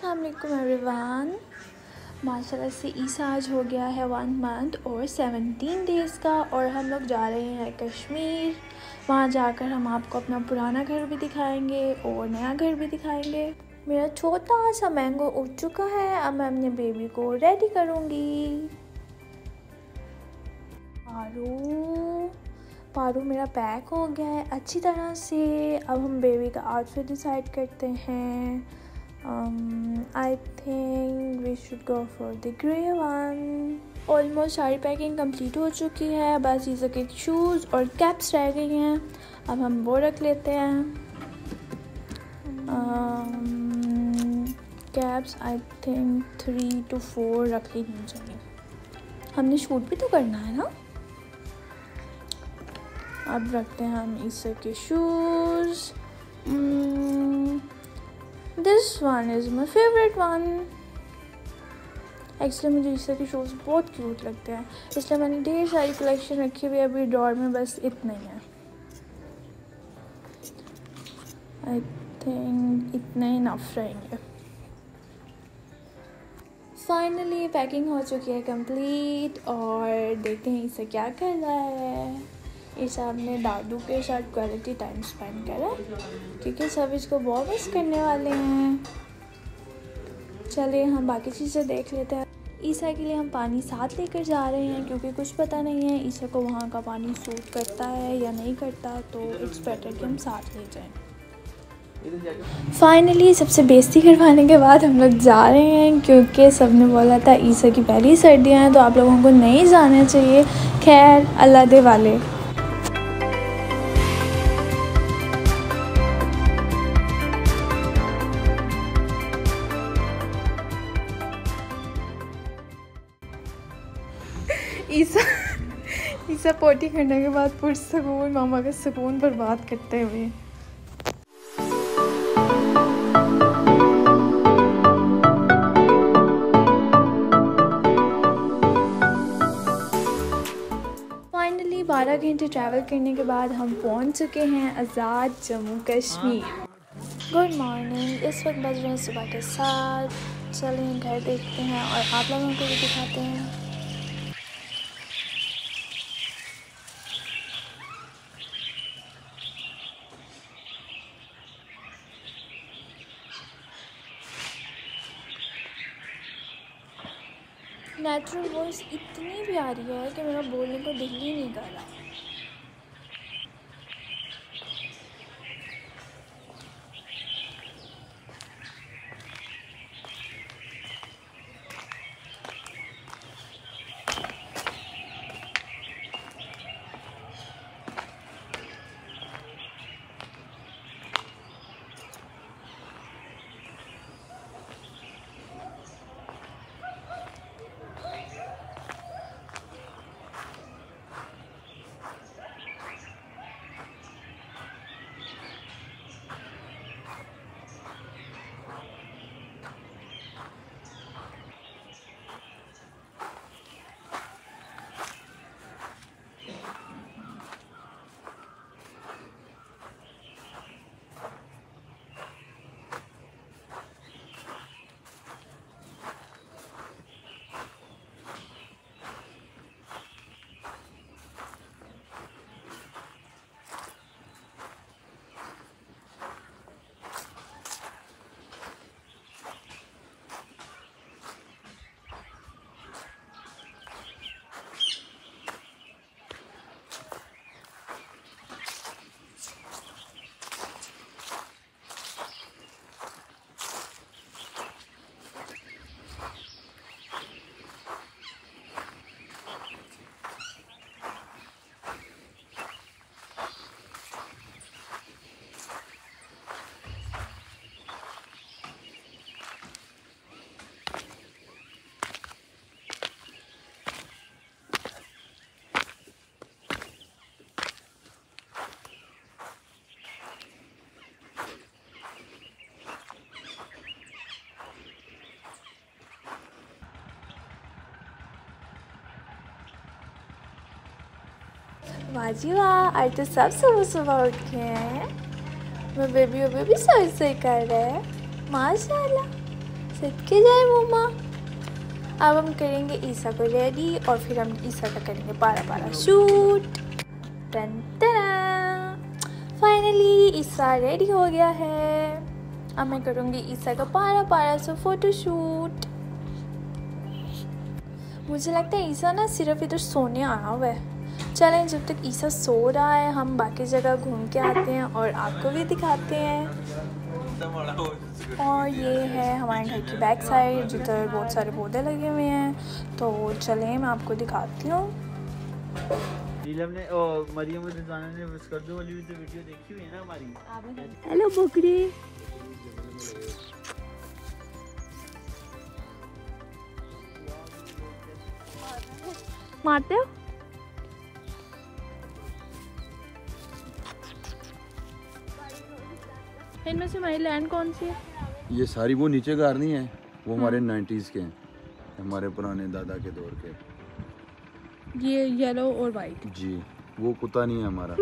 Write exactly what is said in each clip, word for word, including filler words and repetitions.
अस्सलामुअलैकुम एवरीवन। माशाल्लाह से ईसा आज हो गया है वन मंथ और सेवनटीन डेज़ का और हम लोग जा रहे हैं कश्मीर। वहाँ जाकर हम आपको अपना पुराना घर भी दिखाएंगे और नया घर भी दिखाएंगे। मेरा छोटा सा मैंगो उठ चुका है, अब मैं अपने बेबी को रेडी करूँगी। पारू पारू मेरा पैक हो गया है अच्छी तरह से। अब हम बेबी का आउटफिट डिसाइड करते हैं। I think we should go for the grey one. Almost सारी पैकिंग कंप्लीट हो चुकी है, बस ये सब शूज़ और कैप्स रह गई हैं। अब हम वो रख लेते हैं। Caps I think three to four रख लेनी चाहिए, हमने शूट भी तो करना है ना। अब रखते हैं हम ईसा के shoes. This one is my favourite one. Actually मुझे ईसा के शूज़ बहुत क्यूट लगते हैं, इसलिए मैंने ढेर सारी कलेक्शन रखी हुई है अभी ड्रॉर में, बस इतने ही है। आई थिंक इतने ही इनफ रहेंगे। फाइनली पैकिंग हो चुकी है कंप्लीट और देखते हैं ईसा क्या कर रहा है। ईसा अपने दादू के साथ क्वालिटी टाइम स्पेंड करा क्योंकि सब इसको बहुत मिस करने वाले हैं। चलिए हम बाकी चीज़ें देख लेते हैं। ईसा के लिए हम पानी साथ लेकर जा रहे हैं क्योंकि कुछ पता नहीं है ईसा को वहाँ का पानी सूट करता है या नहीं करता, तो इट्स बेटर कि हम साथ ले जाएं। फाइनली सबसे बेइज्जती करवाने के बाद हम लोग जा रहे हैं क्योंकि सब ने बोला था ईसा की पहली सर्दियाँ हैं तो आप लोगों को नहीं जाना चाहिए। खैर अल्लाह दे वाले। ईसा ईसा पोटी करने के बाद पुरसकून मामा का सुकून बर्बाद करते हुए। फाइनली बारह घंटे ट्रैवल करने के बाद हम पहुंच चुके हैं आज़ाद जम्मू कश्मीर। गुड मॉर्निंग, इस वक्त बज रहे हैं सुबह के सात। चलें घर देखते हैं और आप लोगों को भी दिखाते हैं। नेचुरल वॉइस इतनी प्यारी है कि मेरा बोलने को दिल ही नहीं कर रहा। वाह जी वाह, आज तो सब सुबह सुबह उठ गए हैं। मैं बेबी और बेबी सही सही कर रहे हैं माशाल्लाह। सदके जाए मम्मा। अब हम करेंगे ईसा को रेडी और फिर हम ईसा का करेंगे पारा पारा शूट। फाइनली ईसा रेडी हो गया है। अब मैं करूँगी ईसा का पारा पारा सा फोटो शूट। मुझे लगता है ईसा ना सिर्फ इधर सोने आया हुआ है। चलें, जब तक ईसा सो रहा है हम बाकी जगह घूम के आते हैं और आपको भी दिखाते हैं। और ये है हमारे घर की बैक साइड जिधर बहुत सारे पौधे लगे हुए हैं। तो चलें मैं आपको दिखाती हूँ। नीलम ने और मरियम रिज़वाना ने मुस्कर्दो वाली भी तो वीडियो देखी हुई है ना हमारी। हेलो बकरी। मारते हो? इनमें से हमारी लैंड कौन सी है? ये सारी वो नीचे कार नहीं है, वो हमारे नाइन्टीज़ के हैं, हमारे पुराने दादा के दौर के। ये येलो और वाइट जी, वो कुत्ता नहीं है हमारा।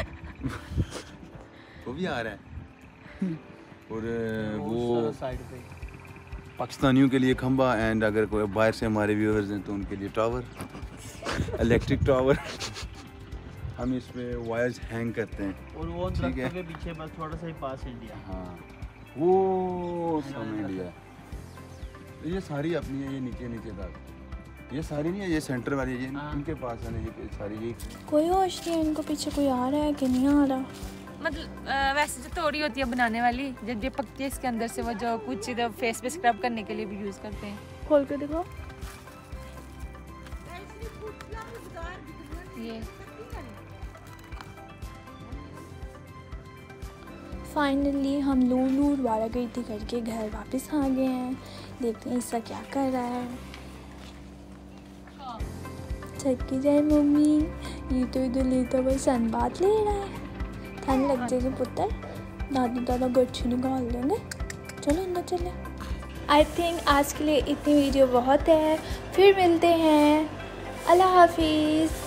वो भी आ रहा है। और वो साइड पे पाकिस्तानियों के लिए खंबा एंड अगर कोई बाहर से हमारे व्यूअर्स हैं तो उनके लिए टावर, इलेक्ट्रिक टावर। हम इसमें वायर्स हैंग करते हैं। और वो दरख्तों के पीछे बस थोड़ा सा ही पास इंडिया। हाँ, वो समझ लिया। ये सारी अपनी है, ये नीचे नीचे तक, ये सारी नहीं है, ये सेंटर वाली है, ये इनके पास है ना, ये सारी। ये कोई होश नहीं है इनको, पीछे कोई आ रहा है कि नहीं आ रहा। मतलब आ, वैसे जो तोड़ी होती है बनाने वाली, जब ये पकती है इसके अंदर से वो जो कुछ इधर फेस पे स्क्रब करने के लिए भी यूज करते हैं। खोल के देखो। ये फाइनली हम लूर लूर वाला गई थी करके घर वापस आ गए हैं। देखते हैं ईसा क्या कर रहा है। थक जाए मम्मी, ये तो इधर लेता हुआ सन बात ले रहा है। ठंड लग जाएगी पुत्र, दादी दादा गच्छी निकाल देंगे। चलो अंदर चले। आई थिंक आज के लिए इतनी वीडियो बहुत है। फिर मिलते हैं। अल्लाह हाफिज़।